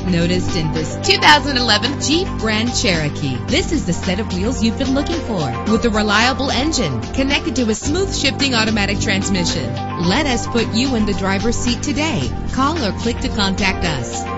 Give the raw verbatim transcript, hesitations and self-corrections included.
noticed in this two thousand eleven Jeep Grand Cherokee. This is the set of wheels you've been looking for, with a reliable engine connected to a smooth shifting automatic transmission. Let us put you in the driver's seat today. Call or click to contact us.